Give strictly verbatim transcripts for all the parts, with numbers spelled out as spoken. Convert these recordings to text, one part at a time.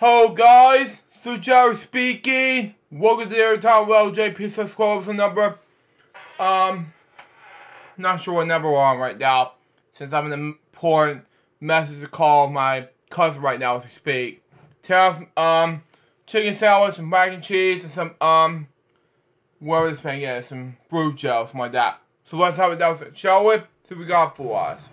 Hello guys, so Jerry speaking. Welcome to the time with L J P C B M the number. Um, not sure what number we're on right now, since I have an important message to call my cousin right now as we speak. Tell um chicken sandwich, some mac and cheese, and some um whatever this thing is, some fruit gel, something like that. So let's have it down, shall we? See what we got for us.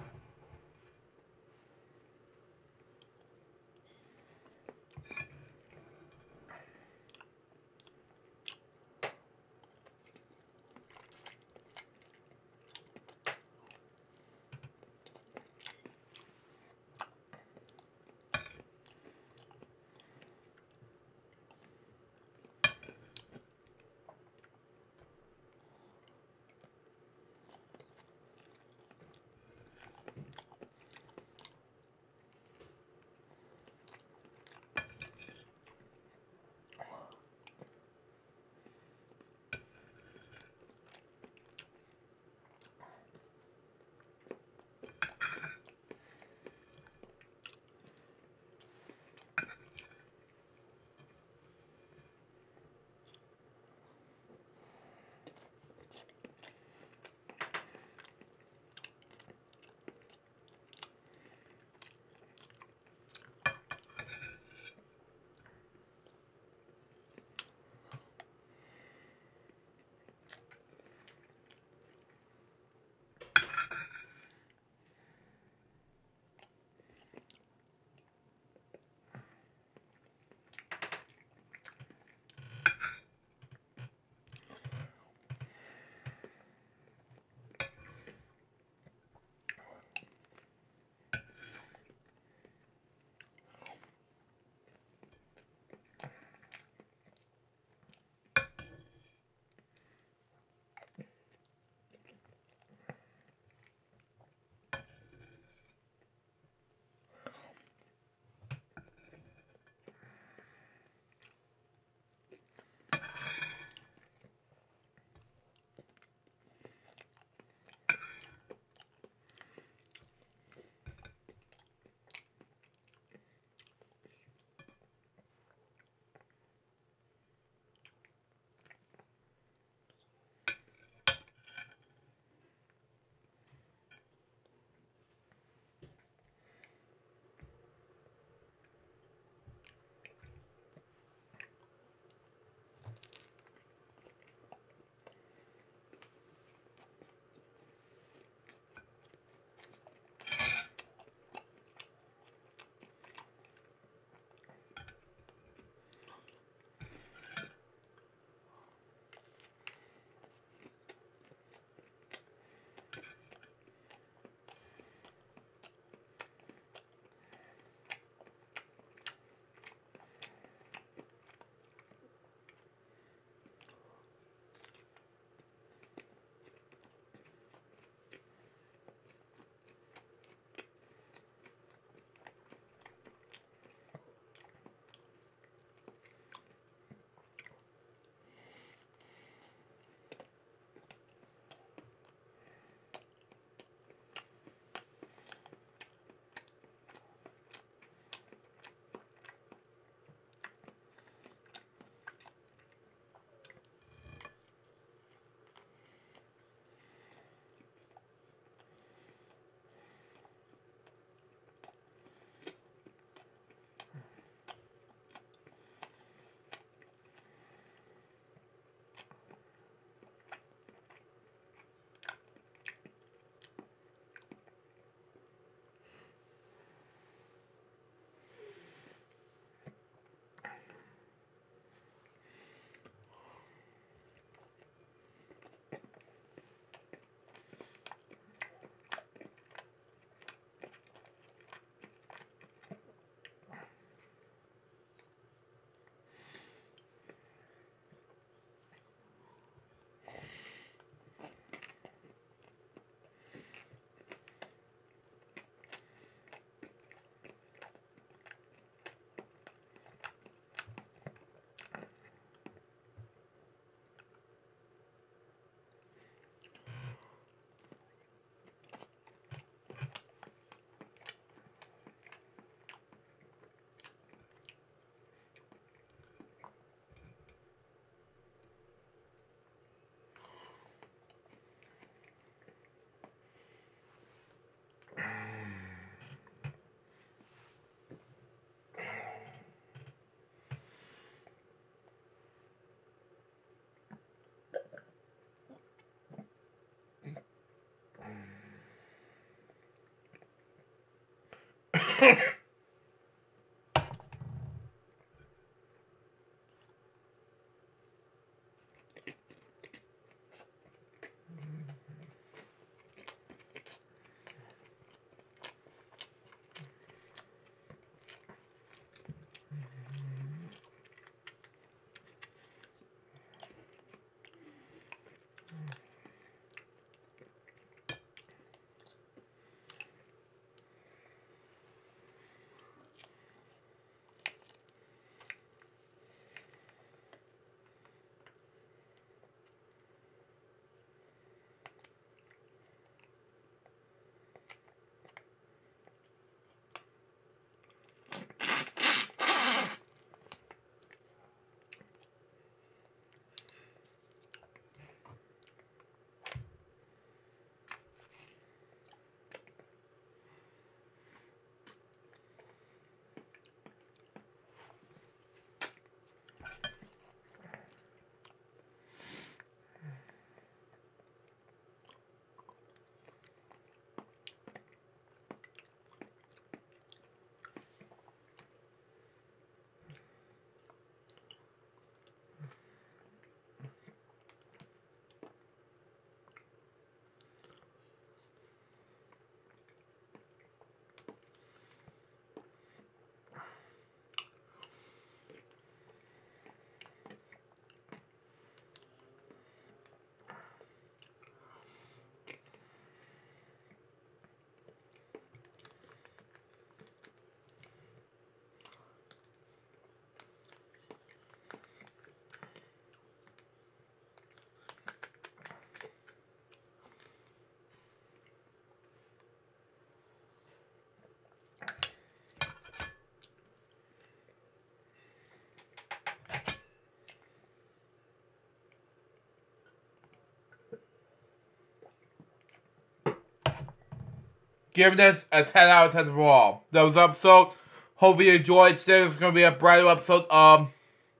Giving this a ten out of ten overall. That was the episode. Hope you enjoyed. Today is going to be a brand new episode of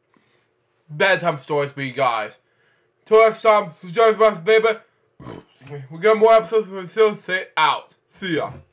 bedtime stories for you guys. Till next time, this is Joe's Best Baby. We got more episodes. We'll still say out. See ya.